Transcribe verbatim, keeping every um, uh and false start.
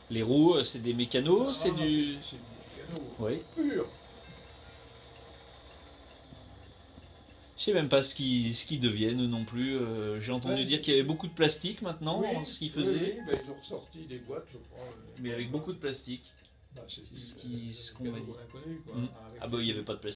Les roues, c'est des mécanos, Ah, c'est non, du... c'est du mécano. Oui. Pur. Je sais même pas ce qu'ils ce qu'ils deviennent non plus. Euh, J'ai entendu Ouais, dire c'est- qu'il y avait beaucoup de plastique maintenant, Oui, ce qu'ils oui, faisaient, oui, ben, ils ont ressorti des boîtes, je crois. euh, mais avec beaucoup de plastique. bah, c'est c'est ce plus, qui- euh, ce le qu'on m'a mécano dit. qu'on a connu, quoi, Mm. avec Ah bah il les- n'y avait pas de plastique.